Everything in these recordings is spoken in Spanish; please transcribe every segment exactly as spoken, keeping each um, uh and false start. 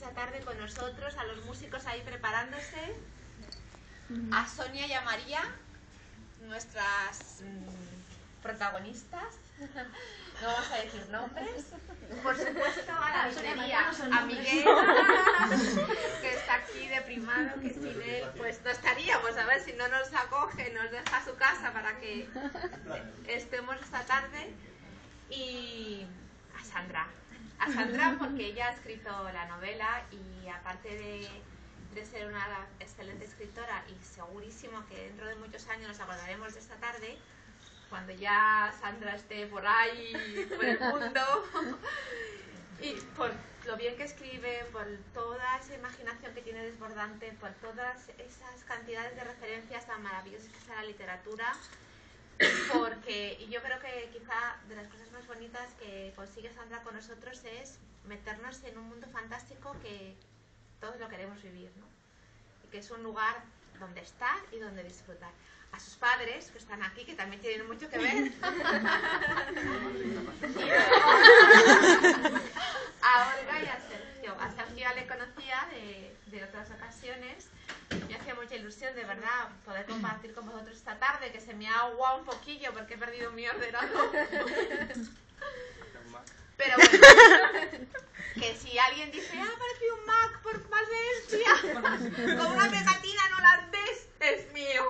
esta tarde con nosotros, a los músicos ahí preparándose, a Sonia y a María, nuestras mmm, protagonistas, no vamos a decir nombres, por supuesto a la librería, a Miguel, que está aquí de primado, que sin él pues no estaríamos, a ver si no nos acoge, nos deja su casa para que estemos esta tarde, y a Sandra, a Sandra porque ella ha escrito la novela y aparte de, de ser una excelente escritora y segurísimo que dentro de muchos años nos acordaremos de esta tarde, cuando ya Sandra esté por ahí, por el mundo, y por lo bien que escribe, por toda esa imaginación que tiene desbordante, por todas esas cantidades de referencias tan maravillosas que está la literatura, porque y yo creo que quizá de las cosas más bonitas que consigue Sandra con nosotros es meternos en un mundo fantástico que todos lo queremos vivir, ¿no? Y que es un lugar donde estar y donde disfrutar. A sus padres, que están aquí, que también tienen mucho que ver. A Olga y a Sergio. A Sergio ya le conocía de, de otras ocasiones. Me hacía mucha ilusión, de verdad, poder compartir con vosotros esta tarde, que se me ha aguado un poquillo porque he perdido mi ordenador. Pero bueno, que si alguien dice, ah, apareció un Mac por Valencia, con una pegatina en holandés, es mío.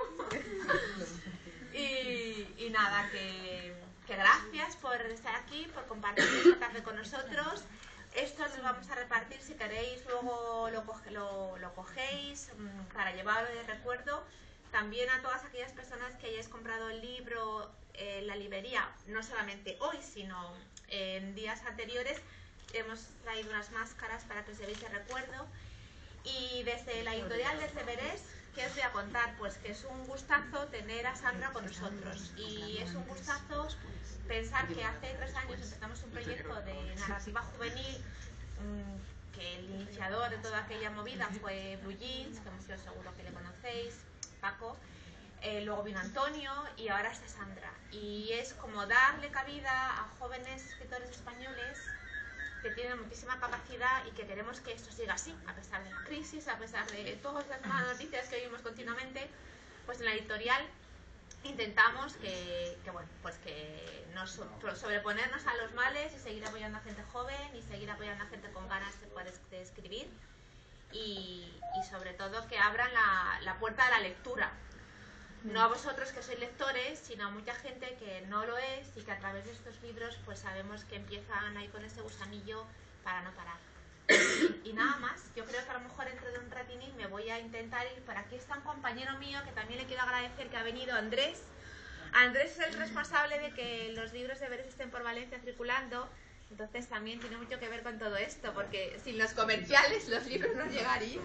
Y, y nada, que, que gracias por estar aquí, por compartir esta tarde con nosotros. Esto lo vamos a repartir, si queréis, luego lo, coge, lo, lo cogéis mmm, para llevarlo de recuerdo. También a todas aquellas personas que hayáis comprado el libro en la librería, no solamente hoy, sino en días anteriores, hemos traído unas máscaras para que os llevéis de recuerdo. Y desde la editorial de Ceberés, ¿qué os voy a contar? Pues que es un gustazo tener a Sandra con nosotros. Y es un gustazo pensar que hace tres años empezamos un proyecto de narrativa juvenil, mmm, que el iniciador de toda aquella movida fue Blue Jeans, que yo seguro que le conocéis, Paco. Eh, luego vino Antonio y ahora está Sandra. Y es como darle cabida a jóvenes escritores españoles que tienen muchísima capacidad y que queremos que esto siga así, a pesar de la crisis, a pesar de todas las malas noticias que oímos continuamente. Pues en la editorial intentamos que, que bueno, pues que nos sobreponernos a los males y seguir apoyando a gente joven y seguir apoyando a gente con ganas de poder de escribir y, y sobre todo que abran la, la puerta a la lectura. No a vosotros que sois lectores, sino a mucha gente que no lo es y que a través de estos libros pues sabemos que empiezan ahí con ese gusanillo para no parar. Y, y nada más, yo creo que a lo mejor dentro de un ratinín me voy a intentar ir. Por aquí está un compañero mío que también le quiero agradecer, que ha venido, Andrés. Andrés es el responsable de que los libros de Berés estén por Valencia circulando, entonces también tiene mucho que ver con todo esto, porque sin los comerciales los libros no llegarían.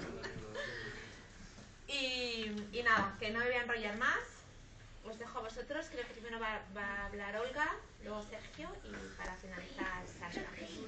Y, y nada, que no me voy a enrollar más, os dejo a vosotros, creo que primero va, va a hablar Olga, luego Sergio y para finalizar Sasha.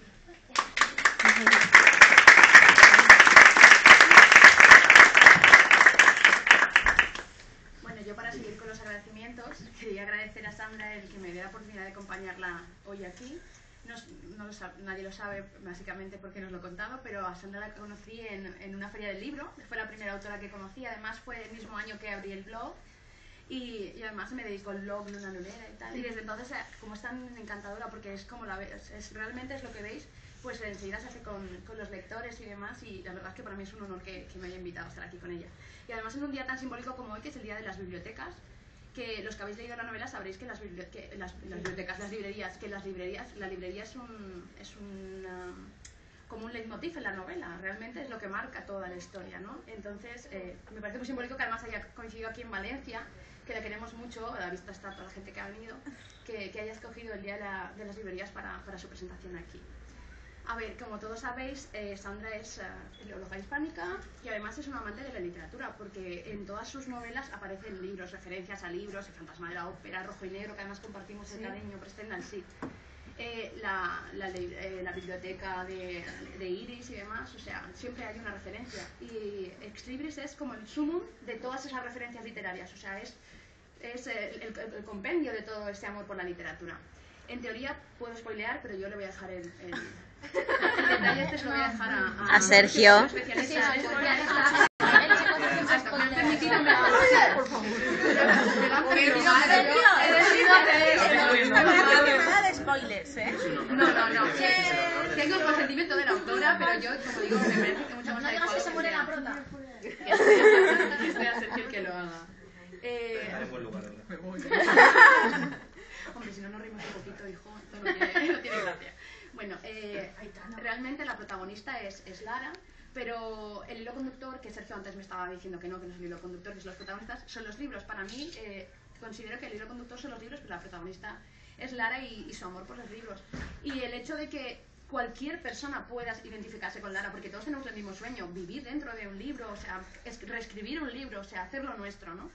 Bueno, yo para seguir con los agradecimientos, quería agradecer a Sandra el que me dé la oportunidad de acompañarla hoy aquí. No, no lo sabe, nadie lo sabe básicamente porque nos lo contaba, pero a Sandra la conocí en, en una feria del libro, fue la primera autora que conocí, además fue el mismo año que abrí el blog y, y además me dedico al blog Luna Lunera y tal, y desde entonces como es tan encantadora porque es como la ves, es, realmente es lo que veis, pues enseguida se hace con, con los lectores y demás y la verdad es que para mí es un honor que, que me haya invitado a estar aquí con ella. Y además en un día tan simbólico como hoy, que es el día de las bibliotecas, que los que habéis leído la novela sabréis que las, que las, las bibliotecas, las librerías, que las librerías, la librería es un, es un um, como un leitmotiv en la novela, realmente es lo que marca toda la historia, ¿no? Entonces, eh, me parece muy simbólico que además haya coincidido aquí en Valencia, que la queremos mucho, a la vista está toda la gente que ha venido, que, que haya escogido el día de, la, de las librerías para, para su presentación aquí. A ver, como todos sabéis, eh, Sandra es uh, filóloga hispánica y además es una amante de la literatura, porque en todas sus novelas aparecen libros, referencias a libros, El fantasma de la ópera, Rojo y Negro, que además compartimos el cariño, Prestendan, sí. Eh, la, la, eh, la biblioteca de, de Iris y demás, o sea, siempre hay una referencia. Y Ex Libris es como el sumum de todas esas referencias literarias, o sea, es, es el, el, el compendio de todo ese amor por la literatura. En teoría puedo spoilear, pero yo le voy a dejar el... el El detalle este se lo voy a dejar a, a, A Sergio. a especialistas. Por favor. Nada de spoilers, ¿eh? No, no, no. Tengo el consentimiento de la autora, pero yo, como digo, me parece que mucho más adecuado que se muere la prota. Que sea Sergio el que lo haga. Eh... Estaré en buen lugar, ¿verdad? Hombre, si no nos rimos un poquito, hijo, esto no tiene, no tiene gracia. Bueno, eh, realmente la protagonista es, es Lara, pero el hilo conductor, que Sergio antes me estaba diciendo que no, que no es el hilo conductor, que son los protagonistas, son los libros. Para mí, eh, considero que el hilo conductor son los libros, pero la protagonista es Lara y, y su amor por los libros. Y el hecho de que cualquier persona pueda identificarse con Lara, porque todos tenemos el mismo sueño, vivir dentro de un libro, o sea, es, reescribir un libro, o sea, hacerlo nuestro, ¿no?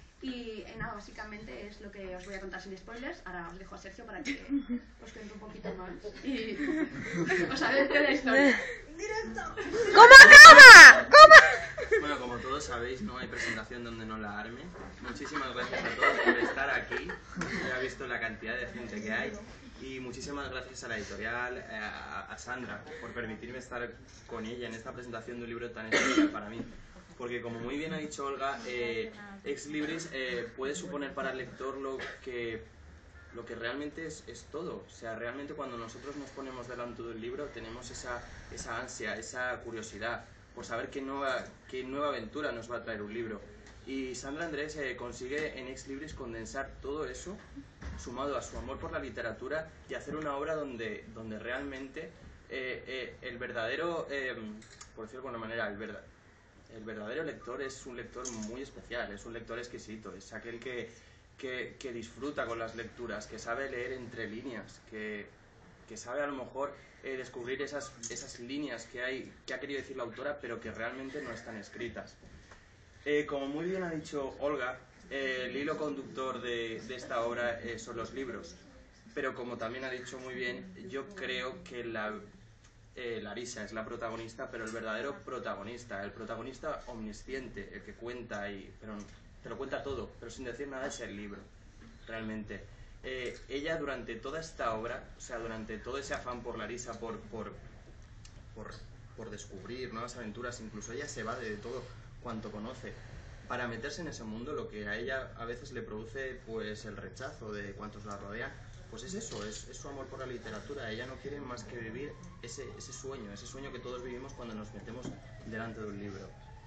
Y eh, nada, básicamente es lo que os voy a contar sin spoilers. Ahora os dejo a Sergio para que os cuente un poquito más y os adentre la historia. ¡Directo! ¿Cómo acaba? ¿Cómo? Bueno, como todos sabéis, no hay presentación donde no la arme. Muchísimas gracias a todos por estar aquí. Ya he visto la cantidad de gente que hay. Y muchísimas gracias a la editorial, a, a Sandra, por permitirme estar con ella en esta presentación de un libro tan especial para mí. Porque como muy bien ha dicho Olga, eh, Ex Libris eh, puede suponer para el lector lo que, lo que realmente es, es todo. O sea, realmente cuando nosotros nos ponemos delante de un libro tenemos esa, esa ansia, esa curiosidad por saber qué nueva, qué nueva aventura nos va a traer un libro. Y Sandra Andrés eh, consigue en Ex Libris condensar todo eso, sumado a su amor por la literatura, y hacer una obra donde, donde realmente eh, eh, el verdadero, eh, por decirlo de alguna manera, el verdadero... El verdadero lector es un lector muy especial, es un lector exquisito, es aquel que, que, que disfruta con las lecturas, que sabe leer entre líneas, que, que sabe a lo mejor eh, descubrir esas, esas líneas que, hay, que ha querido decir la autora, pero que realmente no están escritas. Eh, como muy bien ha dicho Olga, eh, el hilo conductor de, de esta obra eh, son los libros, pero como también ha dicho muy bien, yo creo que la... Eh, Larisa es la protagonista, pero el verdadero protagonista, el protagonista omnisciente, el que cuenta, y, pero te lo cuenta todo, pero sin decir nada, es el libro, realmente. Eh, ella durante toda esta obra, o sea, durante todo ese afán por Larisa, por, por, por, por descubrir nuevas aventuras, incluso ella se va de todo cuanto conoce, para meterse en ese mundo, lo que a ella a veces le produce pues el rechazo de cuantos la rodean. Pues es eso, es, es su amor por la literatura. Ella no quiere más que vivir ese, ese sueño, ese sueño que todos vivimos cuando nos metemos delante de un libro.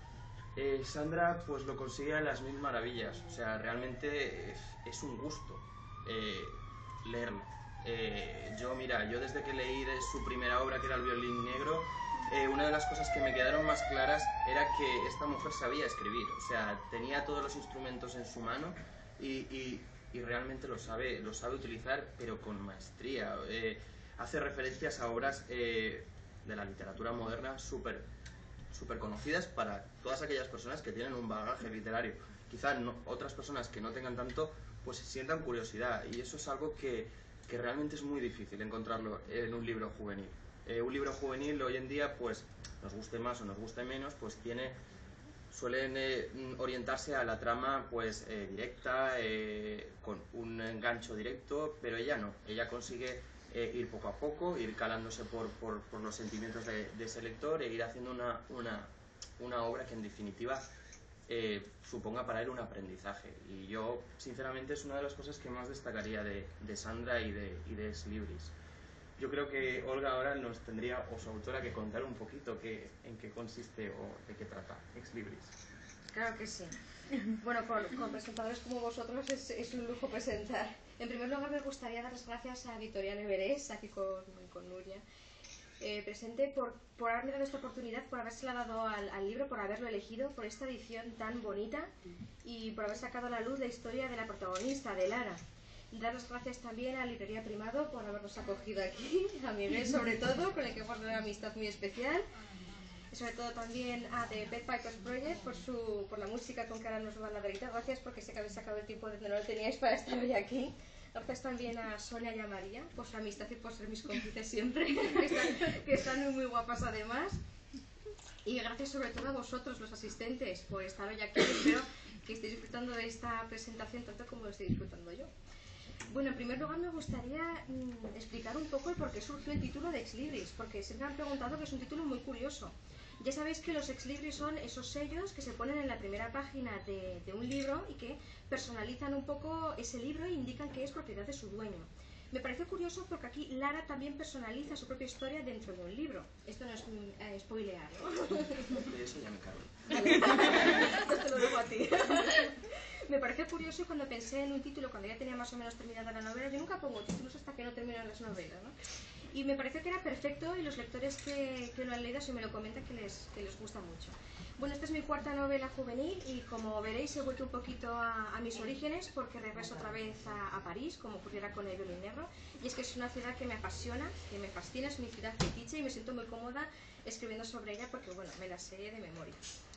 Eh, Sandra pues lo consigue a las mil maravillas, o sea, realmente es, es un gusto eh, leerlo. Eh, yo, mira, yo desde que leí de su primera obra, que era El violín negro, eh, una de las cosas que me quedaron más claras era que esta mujer sabía escribir, o sea, tenía todos los instrumentos en su mano y... y y realmente lo sabe, lo sabe utilizar, pero con maestría. Eh, hace referencias a obras eh, de la literatura moderna súper súper conocidas para todas aquellas personas que tienen un bagaje literario. Quizás no, otras personas que no tengan tanto, pues sientan curiosidad, y eso es algo que, que realmente es muy difícil encontrarlo en un libro juvenil. Eh, un libro juvenil hoy en día, pues nos guste más o nos guste menos, pues tiene... suelen eh, orientarse a la trama pues eh, directa, eh, con un engancho directo, pero ella no, ella consigue eh, ir poco a poco, ir calándose por, por, por los sentimientos de, de ese lector e ir haciendo una, una, una obra que en definitiva eh, suponga para él un aprendizaje. Y yo, sinceramente, es una de las cosas que más destacaría de, de Sandra y de, y de Ex Libris. Yo creo que Olga ahora nos tendría, o su autora, que contar un poquito qué, en qué consiste o de qué trata Ex Libris. Claro que sí. Bueno, con, con presentadores como vosotros es, es un lujo presentar. En primer lugar, me gustaría dar las gracias a Editorial Everest, aquí con, con Nuria, eh, presente, por, por haberme dado esta oportunidad, por habérsela dado al, al libro, por haberlo elegido, por esta edición tan bonita y por haber sacado a la luz la historia de la protagonista, de Lara. Dar las gracias también a Librería Primado por habernos acogido aquí, a Miguel sobre todo, con el que hemos tenido una amistad muy especial. Y sobre todo también a The Pet Pipers Project por, su, por la música con que ahora nos van a deleitar. Gracias porque sé que habéis sacado el tiempo de que no lo teníais para estar hoy aquí. Gracias también a Sonia y a María por su amistad y por ser mis cómplices siempre, que están, que están muy, muy guapas además. Y gracias sobre todo a vosotros, los asistentes, por estar hoy aquí. Espero que estéis disfrutando de esta presentación tanto como lo estoy disfrutando yo. Bueno, en primer lugar me gustaría mmm, explicar un poco el por qué surgió el título de Ex Libris, porque siempre me han preguntado que es un título muy curioso. Ya sabéis que los Ex Libris son esos sellos que se ponen en la primera página de, de un libro y que personalizan un poco ese libro e indican que es propiedad de su dueño. Me parece curioso porque aquí Lara también personaliza su propia historia dentro de un libro. Esto no es eh, spoilear, ¿no? De eso ya me cargo. Vale. Te lo dejo a ti. Me pareció curioso y cuando pensé en un título, cuando ya tenía más o menos terminada la novela, yo nunca pongo títulos hasta que no terminan las novelas, ¿no? Y me pareció que era perfecto y los lectores que, que lo han leído se me lo comentan que les, que les gusta mucho. Bueno, esta es mi cuarta novela juvenil y como veréis he vuelto un poquito a, a mis orígenes porque regreso otra vez a, a París, como ocurriera con El violín negro, y es que es una ciudad que me apasiona, que me fascina, es mi ciudad fetiche y me siento muy cómoda escribiendo sobre ella porque, bueno, me la sé de memoria.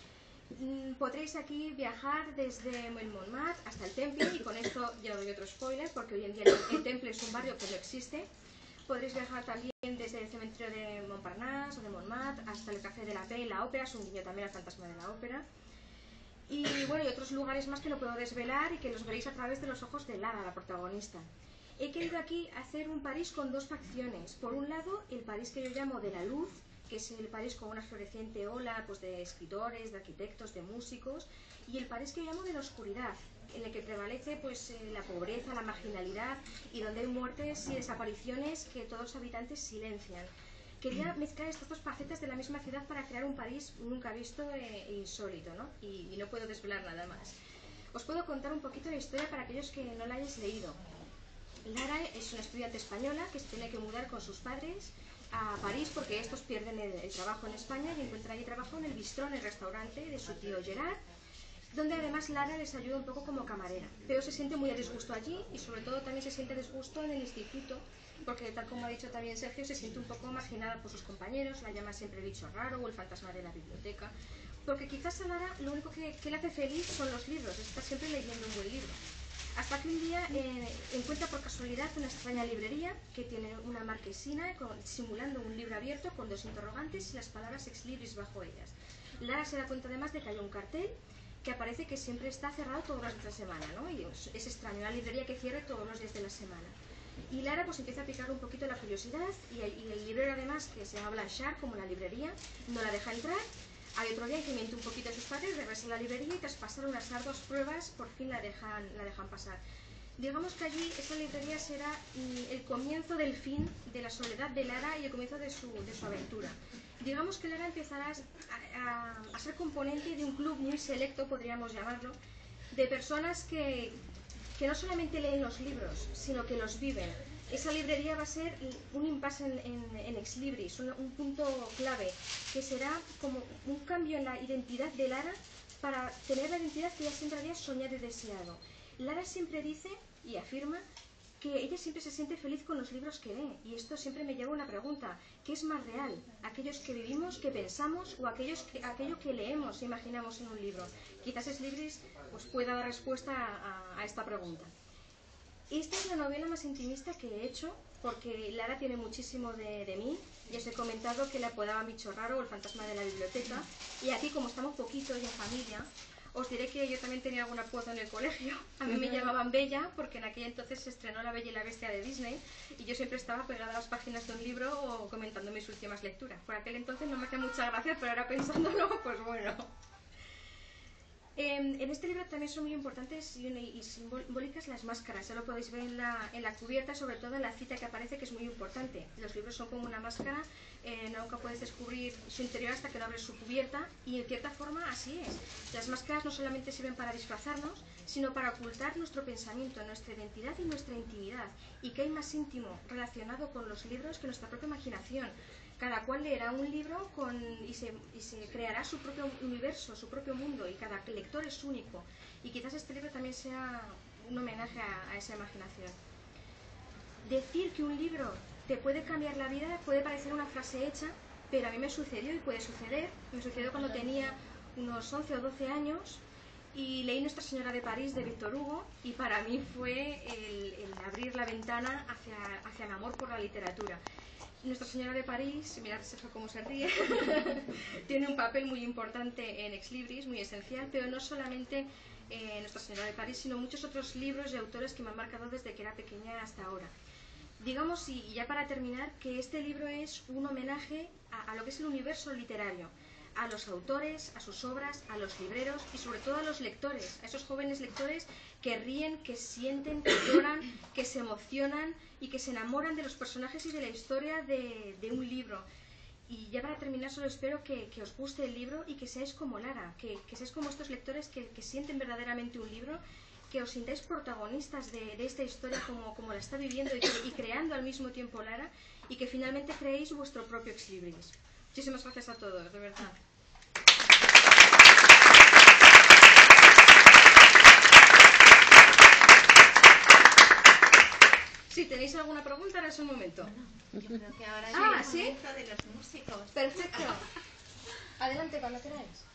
Podréis aquí viajar desde el Montmartre hasta el Temple y con esto ya doy otro spoiler porque hoy en día el Temple es un barrio que no existe. Podréis viajar también desde el cementerio de Montparnasse o de Montmartre hasta el Café de la Paix, la ópera, es un guiño también al fantasma de la ópera. Y bueno, y otros lugares más que no puedo desvelar y que los veréis a través de los ojos de Lara, la protagonista. He querido aquí hacer un París con dos facciones. Por un lado, el París que yo llamo de la luz, que es el París con una floreciente ola pues, de escritores, de arquitectos, de músicos, y el París que yo llamo de la oscuridad, en el que prevalece pues, eh, la pobreza, la marginalidad, y donde hay muertes y desapariciones que todos los habitantes silencian. Quería mezclar estas dos facetas de la misma ciudad para crear un París nunca visto e insólito, ¿no? Y, y no puedo desvelar nada más. Os puedo contar un poquito la historia para aquellos que no la hayáis leído. Lara es una estudiante española que se tiene que mudar con sus padres a París porque estos pierden el, el trabajo en España y encuentra allí trabajo en el bistró, en el restaurante de su tío Gerard, donde además Lara les ayuda un poco como camarera, pero se siente muy a disgusto allí y sobre todo también se siente a disgusto en el instituto porque tal como ha dicho también Sergio, se siente un poco marginada por sus compañeros, la llama siempre el bicho raro o el fantasma de la biblioteca, porque quizás a Lara lo único que, que le hace feliz son los libros, está siempre leyendo un buen libro. Hasta que un día eh, encuentra por casualidad una extraña librería que tiene una marquesina con, simulando un libro abierto con dos interrogantes y las palabras Ex Libris bajo ellas. Lara se da cuenta además de que hay un cartel que aparece que siempre está cerrado todos los días de la semana, ¿no? Y es, es extraño, una librería que cierre todos los días de la semana. Y Lara pues empieza a picar un poquito la curiosidad y, y el librero además, que se llama Blanchard, como la librería, no la deja entrar. Hay otro día que miente un poquito a sus padres, regresa a la librería y tras pasar unas arduas pruebas por fin la dejan, la dejan pasar. Digamos que allí esa librería será mm, el comienzo del fin de la soledad de Lara y el comienzo de su, de su aventura. Digamos que Lara empezará a, a, a ser componente de un club muy selecto, podríamos llamarlo, de personas que, que no solamente leen los libros, sino que los viven. Esa librería va a ser un impasse en, en, en Ex Libris, un, un punto clave, que será como un cambio en la identidad de Lara para tener la identidad que ella siempre había soñado y deseado. Lara siempre dice y afirma que ella siempre se siente feliz con los libros que lee, y esto siempre me lleva a una pregunta: ¿qué es más real? ¿Aquellos que vivimos, que pensamos, o aquellos que, aquello que leemos e imaginamos en un libro? Quizás Ex Libris pues, pueda dar respuesta a, a, a esta pregunta. Esta es la novela más intimista que he hecho, porque Lara tiene muchísimo de, de mí. Ya os he comentado que le apodaban bicho raro o el fantasma de la biblioteca, y aquí, como estamos poquitos y en familia, os diré que yo también tenía algún apodo en el colegio. A mí me llamaban Bella, porque en aquel entonces se estrenó La Bella y la Bestia de Disney, y yo siempre estaba pegada a las páginas de un libro o comentando mis últimas lecturas. Por aquel entonces no me hacía mucha gracia, pero ahora pensándolo, pues bueno. Eh, en este libro también son muy importantes y, y simbólicas las máscaras, ya lo podéis ver en la, en la cubierta, sobre todo en la cita que aparece, que es muy importante. Los libros son como una máscara, eh, nunca puedes descubrir su interior hasta que no abres su cubierta, y en cierta forma así es. Las máscaras no solamente sirven para disfrazarnos, sino para ocultar nuestro pensamiento, nuestra identidad y nuestra intimidad. Y qué hay más íntimo relacionado con los libros que nuestra propia imaginación. Cada cual leerá un libro con, y, se, y se creará su propio universo, su propio mundo, y cada lector es único. Y quizás este libro también sea un homenaje a, a esa imaginación. Decir que un libro te puede cambiar la vida puede parecer una frase hecha, pero a mí me sucedió y puede suceder. Me sucedió cuando tenía unos once o doce años y leí Nuestra Señora de París de Víctor Hugo, y para mí fue el, el abrir la ventana hacia, hacia el amor por la literatura. Nuestra Señora de París, mirad Sergio cómo se ríe, tiene un papel muy importante en Ex Libris, muy esencial, pero no solamente eh, Nuestra Señora de París, sino muchos otros libros y autores que me han marcado desde que era pequeña hasta ahora. Digamos, y ya para terminar, que este libro es un homenaje a, a lo que es el universo literario, a los autores, a sus obras, a los libreros y sobre todo a los lectores, a esos jóvenes lectores que ríen, que sienten, que lloran, que se emocionan y que se enamoran de los personajes y de la historia de, de un libro. Y ya para terminar solo espero que, que os guste el libro y que seáis como Lara, que, que seáis como estos lectores que, que sienten verdaderamente un libro, que os sintáis protagonistas de, de esta historia como, como la está viviendo y, y creando al mismo tiempo Lara, y que finalmente creéis vuestro propio Ex Libris. Muchísimas gracias a todos, de verdad. Si tenéis alguna pregunta, ahora es un momento. Yo creo que ahora Ah, es el ¿sí? momento de los músicos. Perfecto. Adelante, cuando queráis.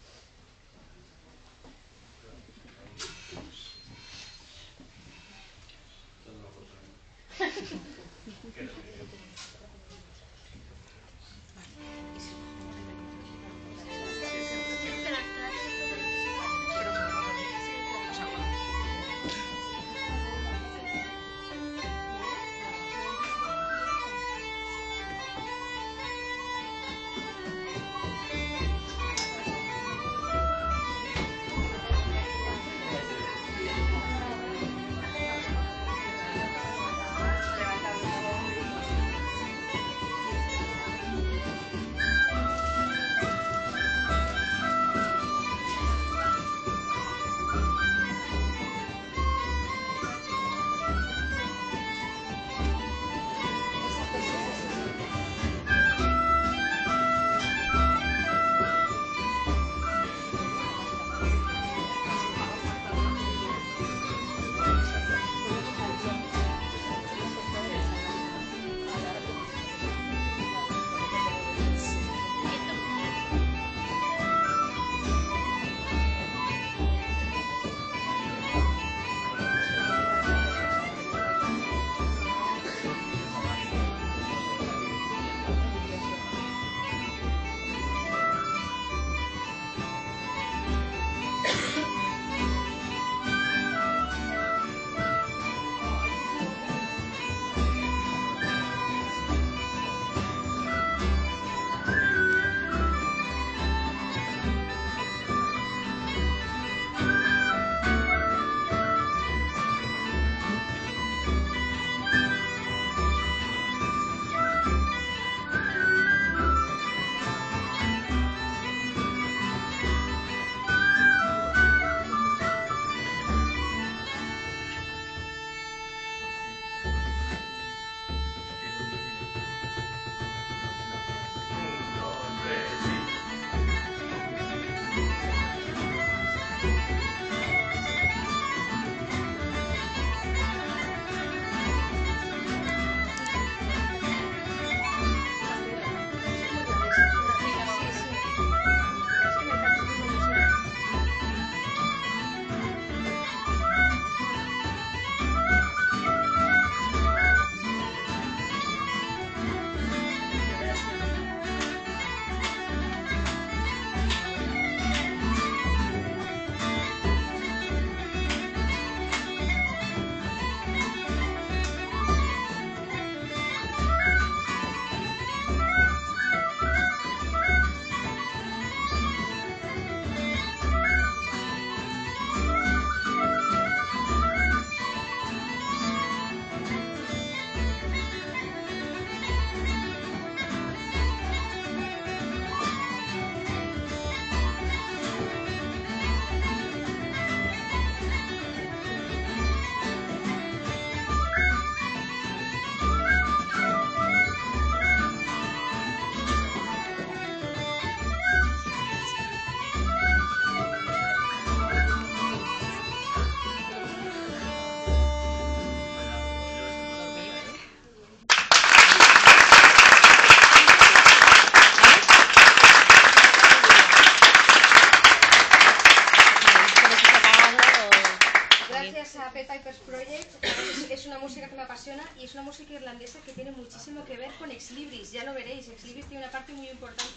Y es una música irlandesa que tiene muchísimo que ver con Ex Libris, ya lo veréis. Ex Libris tiene una parte muy importante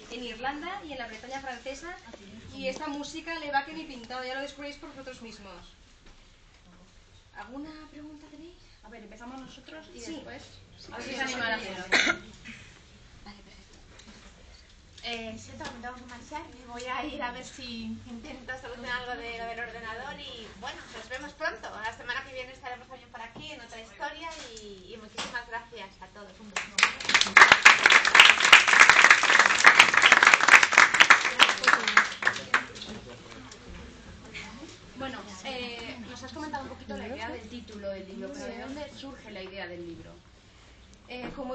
en Irlanda y en la Bretaña francesa, y esta música le va que ni pintado, ya lo descubréis por vosotros mismos. ¿Alguna pregunta tenéis? A ver, empezamos nosotros y Sí. después... A ver Sí, si sí, se anima sí. la gente. Vale, perfecto. Eh, siento que me tengo que marchar, me voy a ir a ver si intento solucionar algo de lo del ordenador y bueno, nos vemos pronto. La semana que viene estaremos también por aquí en otra historia y, y muchísimas gracias a todos. Un beso. Bueno, eh, nos has comentado un poquito la idea del título del libro, pero ¿de dónde surge la idea del libro? Eh, como,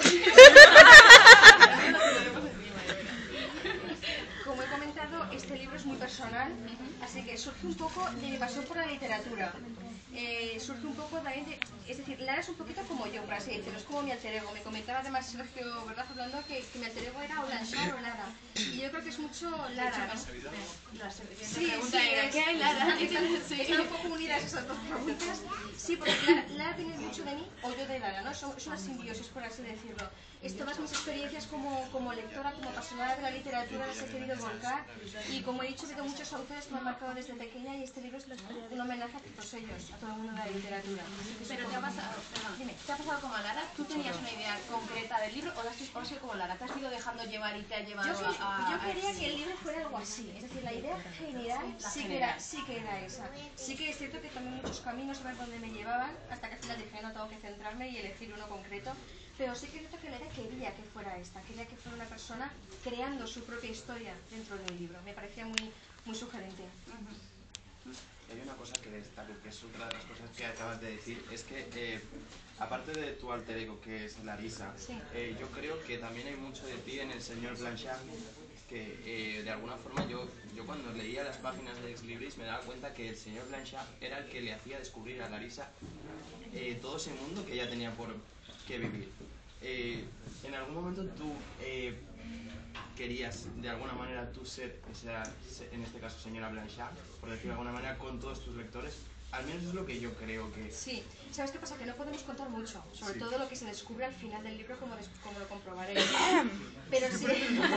como he comentado, este libro es muy personal, así que surge un poco de mi pasión por la literatura. Eh, surge un poco también de... Es decir, Lara es un poquito como yo, por así decirlo, es como mi alter ego. Me comentaba además Sergio, ¿verdad?, hablando que, que mi alter ego era o Blanchard o Lara. Y yo creo que es mucho Lara, ¿no? La siguiente Sí, pregunta sí, era, es- ¿qué hay, Lara? Están, Sí. están un poco unidas esas dos preguntas. Sí, porque Lara, Lara tiene mucho de mí o yo de Lara, ¿no? Es es una simbiosis, por así decirlo. Es todas mis experiencias como, como lectora, como apasionada de la literatura, las he querido volcar. Y como he dicho, he leído muchos autores que me han marcado desde pequeña y este libro es un homenaje a todos ellos, a todo el mundo de la literatura. Pero te ha pasado, perdón, dime, ¿te ha pasado como a Lara? ¿Tú tenías una idea concreta del libro o, la has, o has sido como Lara? ¿Te has ido dejando llevar y te ha llevado Yo, que- a, a- yo a- quería que el libro fuera algo así, es decir, la idea general La sí que, general. era, sí que era esa. Sí que es cierto que tomé muchos caminos a ver dónde me llevaban, hasta que al final dije, no, tengo que centrarme y elegir uno concreto. Pero sí que es cierto que la idea quería que fuera esta, quería que fuera una persona creando su propia historia dentro del libro. Me parecía muy, muy sugerente. Hay una cosa que destaco, que es otra de las cosas que acabas de decir, es que eh, aparte de tu alter ego, que es Larisa, Sí. eh, yo creo que también hay mucho de ti en el señor Blanchard, que eh, de alguna forma yo, yo cuando leía las páginas de Ex Libris me daba cuenta que el señor Blanchard era el que le hacía descubrir a Larisa eh, todo ese mundo que ella tenía por qué vivir. Eh, en algún momento tú eh, querías de alguna manera tú ser, esa, en este caso señora Blanchard, por decirlo de alguna manera, con todos tus lectores. Al menos es lo que yo creo que... Sí, ¿sabes qué pasa? Que no podemos contar mucho, sobre Sí. todo lo que se descubre al final del libro, como, des- como lo comprobaréis. Pero sí...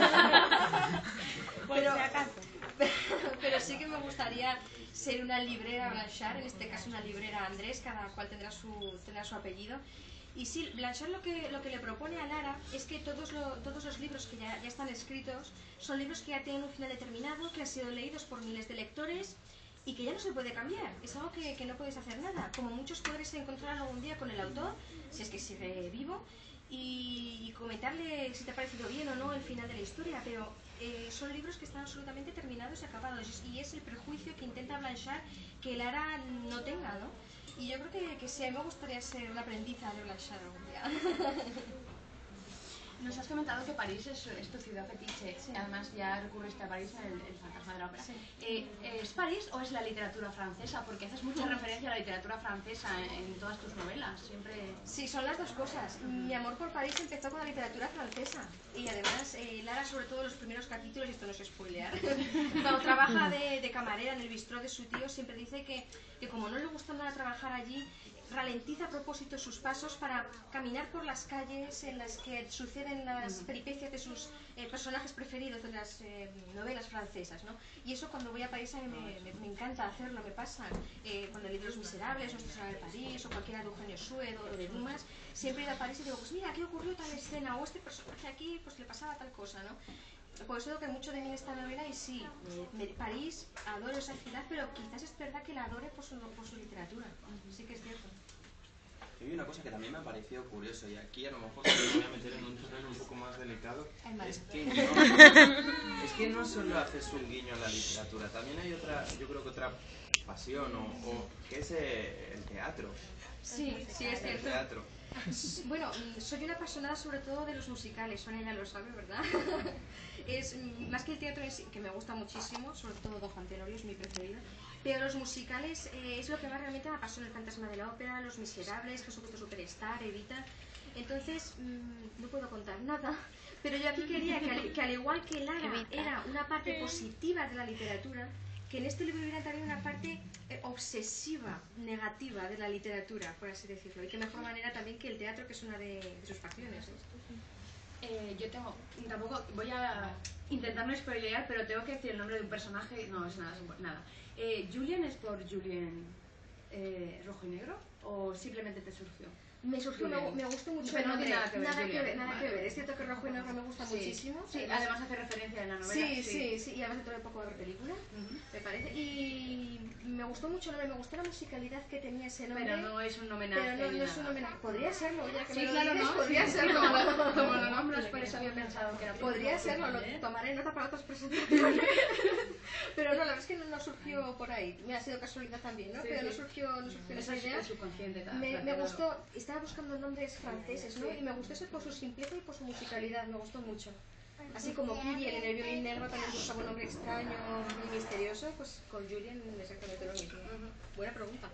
pero, pero sí que me gustaría ser una librera Blanchard, en este caso una librera Andrés, cada cual tendrá su, tendrá su apellido. Y sí, Blanchard lo que, lo que le propone a Lara es que todos, lo- todos los libros que ya, ya están escritos son libros que ya tienen un final determinado, que han sido leídos por miles de lectores y que ya no se puede cambiar. Es algo que, que no puedes hacer nada. Como muchos podréis encontrar algún día con el autor, si es que sigue vivo, y, y comentarle si te ha parecido bien o no el final de la historia, pero eh, son libros que están absolutamente terminados y acabados, y es el prejuicio que intenta Blanchard que Lara no tenga, ¿no? Y yo creo que, que sí, a mí me gustaría ser una aprendiza de Blanchard algún día. Nos has comentado que París es, es tu ciudad fetiche, Sí. además ya recurriste a París en el, el fantasma de la ópera. Sí. Eh, ¿Es París o es la literatura francesa? Porque haces mucha referencia a la literatura francesa en, en todas tus novelas, siempre... Sí, son las dos cosas. Mi amor por París empezó con la literatura francesa. Y además, eh, Lara, sobre todo en los primeros capítulos, y esto no es spoilear, cuando trabaja de, de camarera en el bistró de su tío, siempre dice que, que como no le gusta nada trabajar allí, ralentiza a propósito sus pasos para caminar por las calles en las que suceden las peripecias de sus eh, personajes preferidos de las eh, novelas francesas, ¿no? Y eso cuando voy a París a mí me, me, me encanta hacerlo, me pasa. Eh, cuando he leído Los Miserables, Nuestra Señora de París, o cualquiera de Eugenio Suedo o de Dumas, siempre he ido a París y digo, pues mira, aquí ocurrió tal escena, o este personaje aquí pues le pasaba tal cosa, ¿no? Por eso digo que mucho de mí en esta novela, y sí, me- me- París, adoro esa ciudad, pero quizás es verdad que la adore por su, por su literatura, sí que es cierto. Y hay una cosa que también me ha parecido curioso, y aquí a lo mejor me voy a meter en un terreno un poco más delicado, Ay, madre. es que, no, es que no solo haces un guiño a la literatura, también hay otra, yo creo que otra pasión, o, o que es eh, el teatro. Sí, sí, es El cierto. teatro. Bueno, mm, soy una apasionada sobre todo de los musicales, Sonia ya lo sabe, ¿verdad? Es mm, más que el teatro en sí, que me gusta muchísimo, sobre todo Don Juan Tenorio es mi preferido, pero los musicales eh, es lo que más realmente me apasiona, el fantasma de la ópera, Los Miserables, Jesucristo Superstar, Evita. Entonces, mmm, no puedo contar nada, pero yo aquí quería que al, que al igual que Lara era una parte positiva de la literatura, que en este libro hubiera también una parte eh, obsesiva, negativa de la literatura, por así decirlo, y qué mejor manera también que el teatro, que es una de, de sus facciones, ¿no? Eh, yo tengo, tampoco voy a intentar no spoilear, pero tengo que decir el nombre de un personaje. No, es nada, es nada. Eh, ¿Julian es por Julian eh, rojo y negro o simplemente te surgió? Me surgió, me, me gustó mucho. Pero no tiene nada que ver. Nada, que ver, nada vale. que ver. Es cierto que rojo y negro me gusta Sí. muchísimo. Sí, además, además hace referencia en la novela. Sí, sí, sí, sí, y además dentro de poco de película, uh-huh. me parece. Y me gustó mucho el nombre, me gustó la musicalidad que tenía ese nombre. Pero no es un homenaje. Pero no, ni no es nada. un homenaje. Podría serlo, ya que Sí, me lo claro, dices, no. podría sí, serlo. Como lo, como lo nombras, por eso había pensado que era. Podría serlo, lo tomaré nota para otras presentaciones. Pero no, la verdad es que no, no surgió por ahí. Me ha sido casualidad también, ¿no? Sí, pero sí. no surgió, no surgió Eso esa es idea. el subconsciente. tal, Me, tal, me claro. gustó, estaba buscando nombres franceses, ¿no? Sí. Y me gustó ese por su simpleza y por su musicalidad, me gustó mucho. Así como Kiriel en el violín negro también buscaba un nombre extraño y misterioso, pues con Julian exactamente lo mismo. Uh-huh. Buena pregunta.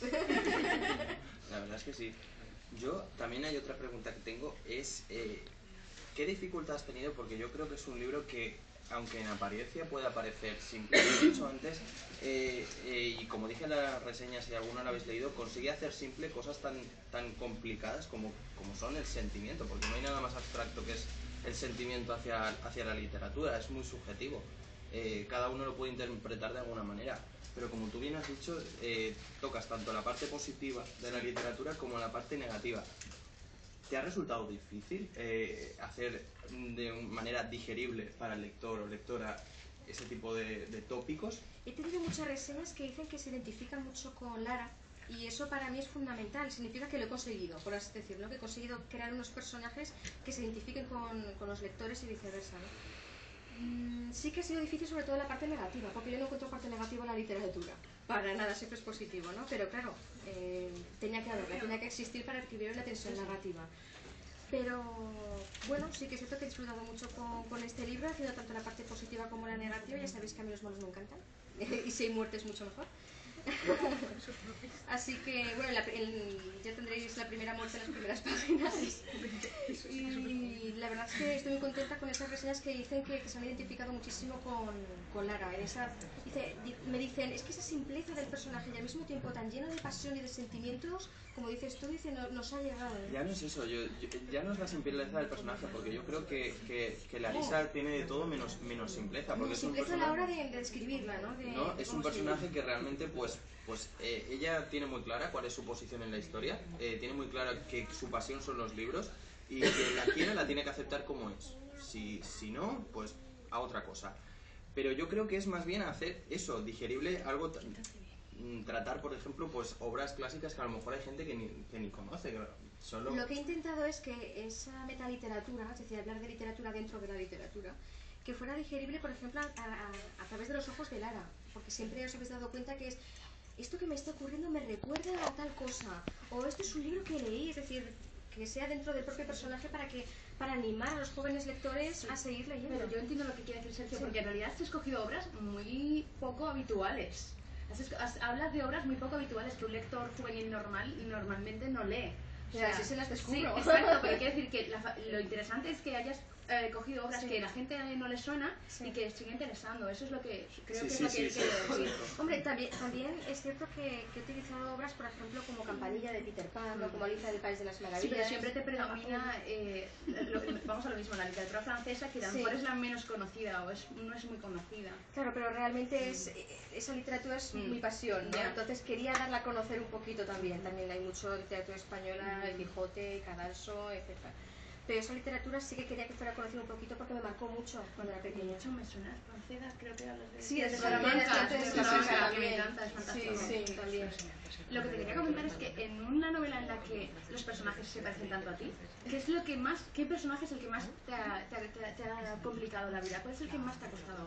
La verdad es que sí. Yo también hay otra pregunta que tengo, es eh, ¿qué dificultad has tenido? Porque yo creo que es un libro que, aunque en apariencia pueda parecer simple, como he dicho antes, eh, eh, y como dije en las reseñas, si alguno lo habéis leído, consigue hacer simple cosas tan, tan complicadas como, como son el sentimiento, porque no hay nada más abstracto que es el sentimiento hacia, hacia la literatura, es muy subjetivo. Eh, cada uno lo puede interpretar de alguna manera, pero como tú bien has dicho, eh, tocas tanto la parte positiva de la literatura como la parte negativa. ¿Te ha resultado difícil eh, hacer de manera digerible para el lector o lectora ese tipo de, de tópicos? He tenido muchas reseñas que dicen que se identifican mucho con Lara y eso para mí es fundamental, significa que lo he conseguido, por así decirlo, que he conseguido crear unos personajes que se identifiquen con, con los lectores y viceversa, ¿no? Mm, sí que ha sido difícil sobre todo la parte negativa, porque yo no encuentro parte negativa en la literatura, para nada, siempre es positivo, ¿no? Pero claro, eh, tenía que haberla, tenía que existir para adquirir la tensión narrativa. Pero bueno, sí que es cierto que he disfrutado mucho con, con este libro, haciendo tanto la parte positiva como la negativa. Ya sabéis que a mí los malos me encantan y si hay muertes mucho mejor. Así que bueno, la, el, ya tendréis la primera muerte en las primeras páginas. Y la verdad es que estoy muy contenta con esas reseñas que dicen que, que se han identificado muchísimo con, con Lara. En esa, dice, me dicen, es que esa simpleza del personaje y al mismo tiempo tan lleno de pasión y de sentimientos, como dices tú, dice, no, nos ha llegado. Ya no es eso, yo, yo- ya no es la simpleza del personaje, porque yo creo que, que, que Larisa tiene de todo menos, menos simpleza. Porque No, es un simpleza a la personaje, hora de, de describirla, ¿no? De, ¿no? de Es un cómo se personaje vive. que realmente, pues, pues eh, ella tiene muy clara cuál es su posición en la historia, eh, tiene muy clara que su pasión son los libros, y quien la quiere la tiene que aceptar como es. Si, si no, pues a otra cosa. Pero yo creo que es más bien hacer eso, digerible, algo t- mm, tratar, por ejemplo, pues obras clásicas que a lo mejor hay gente que ni, que ni conoce, que solo... Lo que he intentado es que esa metaliteratura, es decir, hablar de literatura dentro de la literatura, que fuera digerible, por ejemplo, a, a, a través de los ojos de Lara, porque siempre os habéis dado cuenta que es esto que me está ocurriendo me recuerda a tal cosa, o esto es un libro que leí, es decir, que sea dentro del propio personaje para que para animar a los jóvenes lectores Sí. a seguir leyendo. Pero yo entiendo lo que quiere decir Sergio, Sí. porque en realidad has escogido obras muy poco habituales. Has esco- has- hablas de obras muy poco habituales que un lector juvenil normal normalmente no lee. O sea, así se las descubro. Sí, exacto, pero quiero decir que la fa- lo interesante es que hayas eh, cogido obras Sí. que a la gente no le suena Sí. y que sigue interesando. Eso es lo que creo Sí, que sí, es lo que sí, él sí, quiere sí, decir. sí. Hombre, también, también es cierto que, que he utilizado obras, por ejemplo, como Campanilla de Peter Pan, o como Alicia del País de las Sí, Maravillas. pero siempre te predomina, eh, lo- vamos a lo mismo, la literatura francesa, que a lo Sí. mejor es la menos conocida o es, no es muy conocida. Claro, pero realmente es, esa literatura es Mm. mi pasión, ¿no? Ya. Entonces quería darla a conocer un poquito también. También hay mucho literatura española, Mm. El Quijote, Cadalso, etcétera. Pero esa literatura sí que quería que fuera conocida un poquito porque me marcó mucho cuando era De pequeña. hecho, me suena francesa, creo que hablas de... Sí, es de Salamanca, Salamanca, es de de Salamanca Salamanca, que me también. encanta, es fantástico. Sí, sí, también. Lo que te quería comentar es que en una novela en la que los personajes se parecen tanto a ti, ¿qué es lo que más, qué personaje es el que más te ha, te ha- te ha- te ha complicado la vida? ¿Cuál es el que más te ha costado?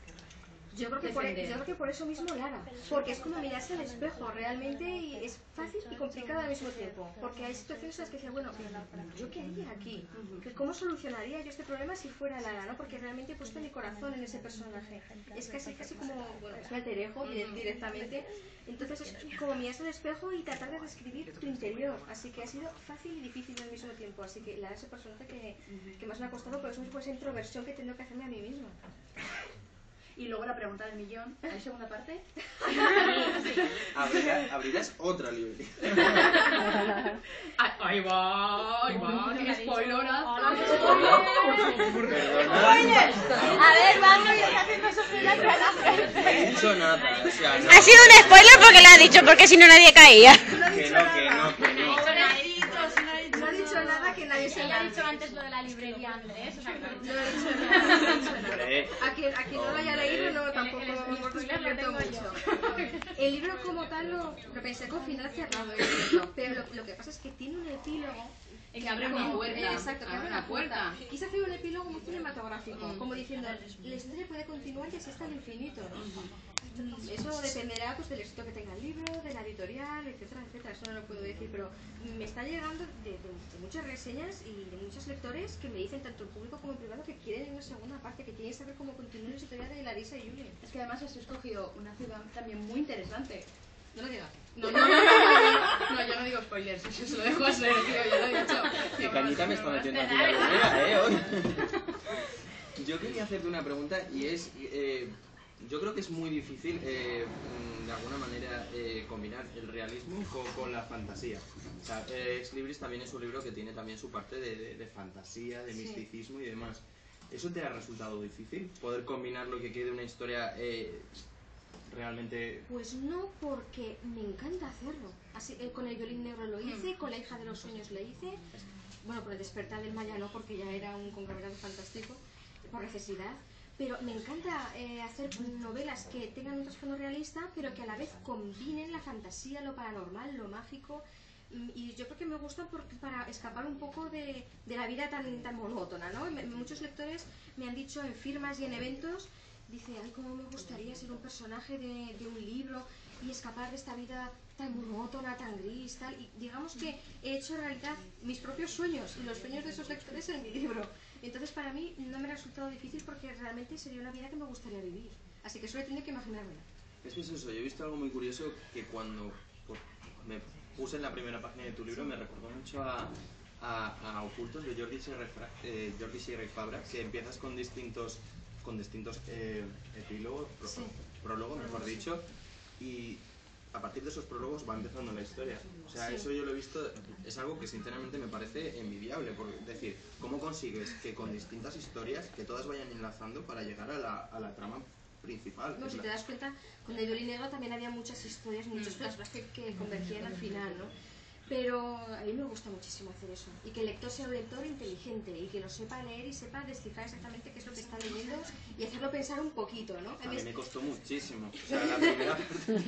Yo creo, que por, defender? yo creo que por eso mismo Lara, porque es como mirarse al espejo realmente y es fácil y complicado al mismo tiempo, porque hay situaciones en las que decía, bueno, ¿yo qué haría aquí? ¿Que ¿Cómo solucionaría yo este problema si fuera Lara? ¿No? Porque realmente he puesto mi corazón en ese personaje, es casi casi como, bueno, es un alter ego directamente, entonces es como mirarse al espejo y tratar de describir tu interior, así que ha sido fácil y difícil al mismo tiempo, así que Lara es el personaje que, que más me ha costado, pero es esa introversión que he tenido que hacerme a mí misma. Y luego la pregunta del millón. ¿Hay segunda parte? Abrirás, abrirás otra librería. Ahí va, ahí va, qué spoilorazo. Perdona. A ver, vamos, ya está haciendo sufrir la No he dicho nada. O sea, no. Ha sido un spoiler porque lo ha dicho, porque si no nadie caía. Que no, que no, que no. No ha dicho nada que nadie se Ella ha lo dicho antes lo de la librería, Andrés. O sea, que No he dicho nada, no he dicho nada. Hombre. A quien, a quien no lo haya Hombre. leído, no, tampoco el- el hemos spoiler lo descubierto tengo mucho. El libro como tal lo, lo pensé con final cerrado, es cierto, pero lo, lo que pasa es que tiene un epílogo Que abre una puerta. Eh, exacto, que abre una puerta. puerta. Quise hacer un epílogo muy cinematográfico, como diciendo, la historia puede continuar y así hasta el infinito, ¿no? Mm, Eso dependerá pues, del éxito que tenga el libro, de la editorial, etcétera, etcétera. Eso no lo puedo decir, pero me está llegando de, de- de muchas reseñas y de muchos lectores que me dicen, tanto en público como en privado, que quieren una segunda parte, que quieren saber cómo continúa la historia de Larissa y Julie. Es que además has escogido una ciudad también muy interesante. No lo digas. No, no, no, no, no, no, yo no digo spoilers, eso se lo dejo a ser, tío, ya lo he dicho. Qué cañita me está metiendo aquí la primera, eh, hoy. Yo quería hacerte una pregunta y es, eh, yo creo que es muy difícil, eh, mm, de alguna manera, eh, combinar el realismo con, con la fantasía. O sea, eh, Ex Libris también es un libro que tiene también su parte de, de- de fantasía, de Sí. misticismo y demás. ¿Eso te ha resultado difícil? Poder combinar lo que quede una historia eh, realmente... Pues no, porque me encanta hacerlo. Así, eh, con el violín negro lo hice, con la hija de los sueños lo hice. Bueno, con el despertar del Maya no, porque ya era un conglomerado fantástico, por necesidad. Pero me encanta eh, hacer novelas que tengan un trasfondo realista, pero que a la vez combinen la fantasía, lo paranormal, lo mágico. Mm, Y yo creo que me gustan por- para escapar un poco de, de la vida tan, tan monótona, ¿no? Me- muchos lectores me han dicho en firmas y en eventos, dice, ay, cómo me gustaría ser un personaje de, de un libro y escapar de esta vida tan monótona, tan gris, tal. Y digamos que he hecho realidad mis propios sueños y los sueños de esos lectores en mi libro. Entonces para mí no me ha resultado difícil porque realmente sería una vida que me gustaría vivir. Así que solo he tenido que imaginármela. Es que es eso, yo he visto algo muy curioso que cuando pues, me puse en la primera página de tu libro me recordó mucho a, a, a Ocultos de Jordi Sierra eh, Jordi Sierra y Fabra, que empiezas con distintos, con distintos eh, epílogos, pro- Sí. prólogos mejor dicho, y a partir de esos prólogos va empezando la historia. O sea, Sí. eso yo lo he visto, es algo que sinceramente me parece envidiable, por decir, ¿cómo consigues que con distintas historias, que todas vayan enlazando para llegar a la, a la trama principal? Bueno, Es si la- te das cuenta, con el violín negro también había muchas historias, muchos flashbacks que, que convergían al final, ¿no? Pero a mí me gusta muchísimo hacer eso. Y que el lector sea un lector inteligente y que lo sepa leer y sepa descifrar exactamente qué es lo que está leyendo y hacerlo pensar un poquito, ¿no? A mí me costó muchísimo. O sea, la primera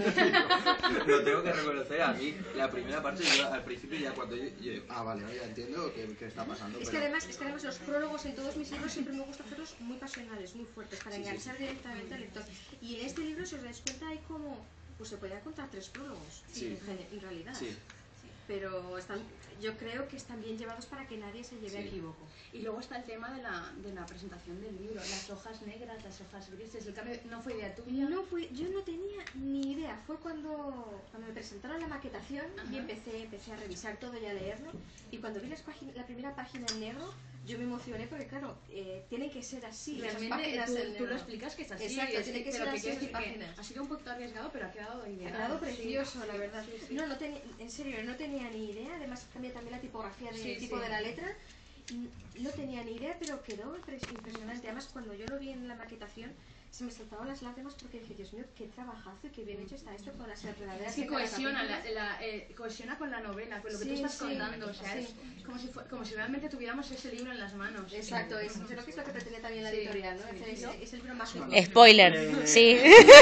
parte, lo tengo que reconocer, a mí, la primera parte, yo al principio ya cuando yo, yo- ah, vale, ya entiendo qué, qué está pasando, Es que pero... además, es que además los prólogos en todos mis libros siempre me gusta hacerlos muy pasionales, muy fuertes, para Sí, sí, enganchar sí. directamente al lector. Y en este libro, si os dais cuenta, hay como, pues se podrían contar tres prólogos, Sí. en, gen- en realidad. Sí, Pero están, yo creo que están bien llevados para que nadie se lleve a Sí. equivoco. Y luego está el tema de la, de la presentación del libro, las hojas negras, las hojas grises, el cambio no fue idea tuya. No fue, yo no tenía ni idea, fue cuando, cuando me presentaron la maquetación y Ajá. empecé, empecé a revisar todo y a leerlo. Y cuando vi las págin- la primera página en negro, yo me emocioné porque, claro, eh, tienen que ser así. esas Realmente páginas tú, en tú negro. lo explicas que es así, Exacto, es tiene que pero ser que así quiero esas decir que páginas. ha sido un poquito arriesgado, pero ha quedado ideal. Ha quedado Sí, precioso, sí, la verdad. sí, sí. No, no tenía, en serio, no tenía ni idea. Además, cambié también la tipografía del Sí, tipo sí. de la letra. Mm, No tenía ni idea, pero quedó impres- impresionante. Además, cuando yo lo vi en la maquetación, se me saltaban las lágrimas porque dije, Dios mío, qué trabajazo y qué bien hecho está esto con las enredaderas. Es que de cada cohesiona, la, capítulo. la, eh, cohesiona con la novela, con lo que Sí, tú estás sí, contando. O sea, sí. es como si, fue- como si realmente tuviéramos ese libro en las manos. Exacto, es, creo que es lo que pretende también la Sí, editorial, ¿no? sí, Es, sí. es- es el libro mágico. Spoiler, sí.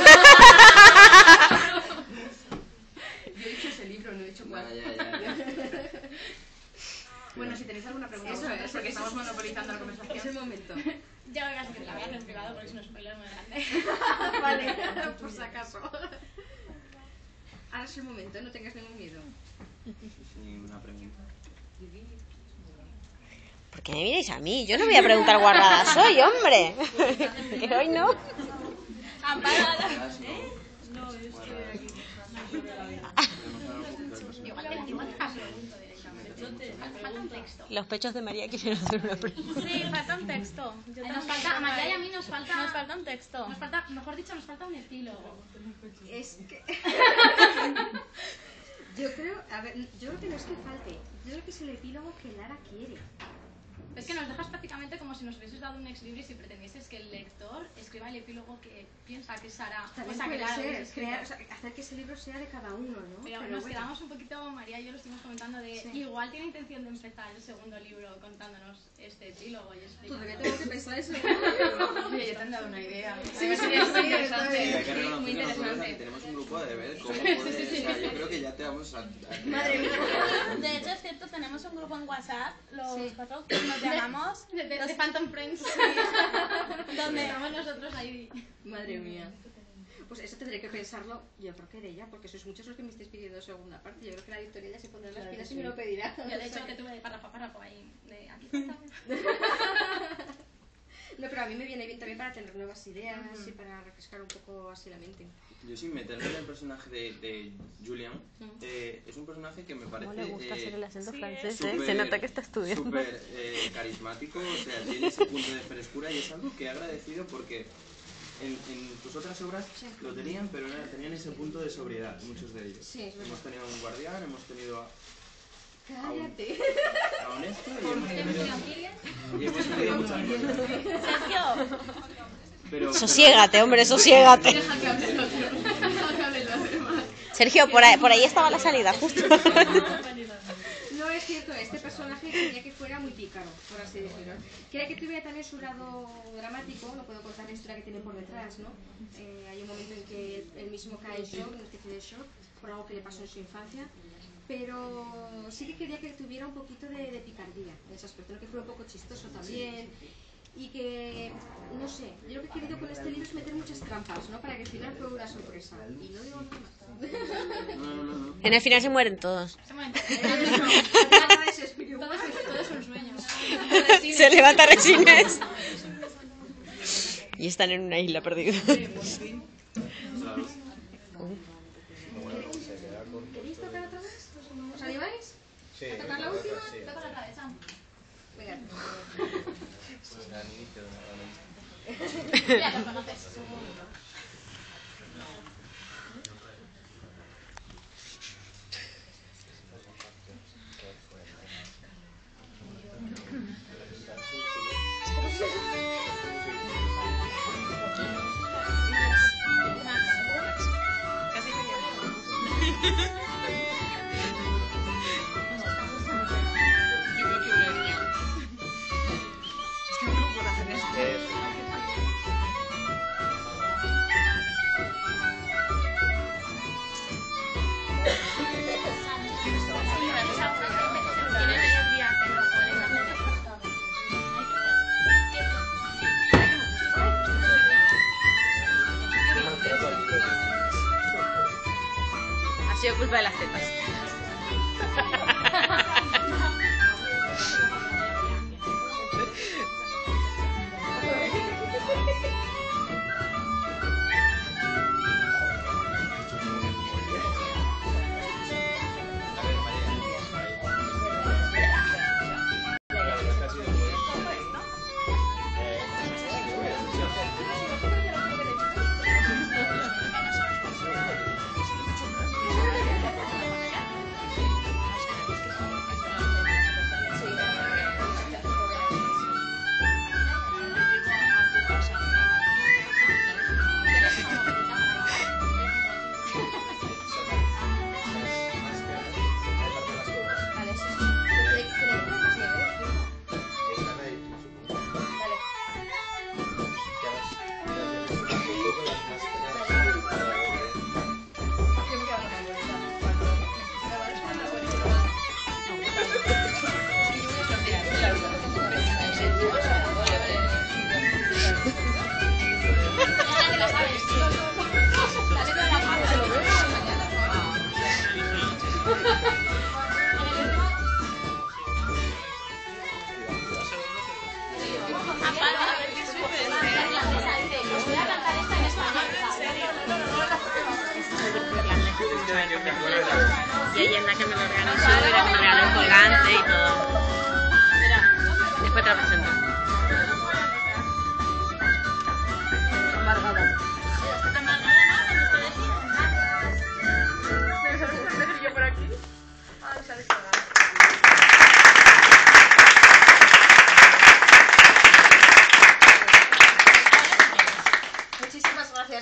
Yo he dicho ese libro, no he dicho cuál. ya, ya, ya, ya. Bueno, si tenéis alguna pregunta Eso vosotros, es, porque eso estamos es- monopolizando la conversación. Es el momento. Yo casi que la voy a hacer en privado porque es un spoiler muy grande. Vale, por si acaso. Ahora es el momento, no tengas ningún miedo. Ninguna pregunta. ¿Por qué me miráis a mí? Yo no voy a preguntar guardadas hoy, hombre. Que hoy no. Amparada. No, yo estoy aquí. Igual te igual te la pregunto directamente. Falta un texto. Los pechos de María quieren hacer una pregunta. Sí, falta un texto. Yo Ay, tengo nos que falta, a sacar- María y a mí nos falta, Nos falta un texto. nos falta, mejor dicho, nos falta un epílogo. Es que... yo creo, a ver, yo creo que no es que falte, yo creo que es el epílogo que Lara quiere. Es que nos dejas prácticamente como si nos hubieses dado un ex libris y pretendieses que el lector escriba el epílogo que piensa que Sara. También o sea, que puede Lara ser, hubiese escrito. crear, o sea, hacer que ese libro sea de cada uno, ¿no? Pero, Pero nos bueno. quedamos un poquito, María y yo lo estuvimos comentando, de Sí. igual tiene intención de empezar el segundo libro contándonos este epílogo y explicando. Todavía tengo que pensar eso. Oye, ya te han dado una idea. Sí, Además, sí, sería sí, súper sí, interesante. Y hay que Sí, reconocer muy que nosotros aquí interesante. tenemos un grupo de ver cómo puede, o sea, yo creo que ya te vamos a... a Madre mía. De hecho, es cierto, tenemos un grupo en WhatsApp, los Sí. cuatro, que nos llamamos, De, de, los- de Phantom Friends. Donde estamos nosotros ahí. Madre mía. Pues eso tendré que pensarlo, yo creo que de ella, porque sois muchos los que me estáis pidiendo segunda parte. Yo creo que la editorial ya se pondrá las Claro que pilas y sí. me lo pedirá. Yo de hecho que tuve de párrafo a párrafo ahí. De aquí falta. No, pero a mí me viene bien también para tener nuevas ideas y para refrescar un poco así la mente. Yo sin meterme en el personaje de, de Julian, eh, es un personaje que me parece... ¿Cómo le gusta eh, hacer el acento sí, francés? súper- ¿eh? Se nota que está estudiando. Súper eh, carismático, o sea, tiene ese punto de frescura y es algo que he agradecido porque en, en tus otras obras lo tenían, pero era- tenían ese punto de sobriedad, muchos de ellos. Sí, es verdad. Hemos tenido a un guardián, hemos tenido a, Cállate. a un esto y hemos tenido, Tyrion? y hemos tenido muchas cosas. Sergio, Pero, Sosiégate, hombre, sosiégate. Deja que hable el otro. Deja que hable los demás. Sergio, por ahí, por ahí estaba la salida, justo. No es cierto, este personaje quería que fuera muy pícaro, por así decirlo. Quería que tuviera también su lado dramático, no puedo contar la historia que tiene por detrás, ¿no? Eh, hay un momento en que él mismo cae en shock, en una especie de shock, por algo que le pasó en su infancia. Pero sí que quería que tuviera un poquito de, de picardía en ese aspecto, ¿no? Que fuera un poco chistoso también. Y que, no sé, yo lo que he querido con este libro es meter muchas trampas, ¿no? Para que al final fuera una sorpresa. Y no digo nada más. no, no, no, no. En el final se mueren todos. Un momento. Nada de ese espíritu. Todo es, todo es un sueño. Se levanta Resines. Y están en una isla perdida. Claro. ¿Queréis tocar otra vez? ¿Os animáis? Sí, ¿A tocar la última? sí. Toca la otra vez, Sam. Venga. Al inicio de una- Ya lo conoces. Ha sido culpa de las tetas.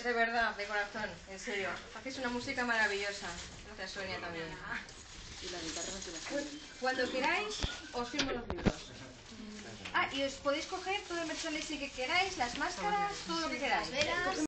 Gracias, de verdad, de corazón, en serio. Hacéis una música maravillosa. Gracias, Sonia, también. Cuando queráis, os firmo los libros. Ah, y os podéis coger todo el merchandising que queráis, las máscaras, todo lo que queráis.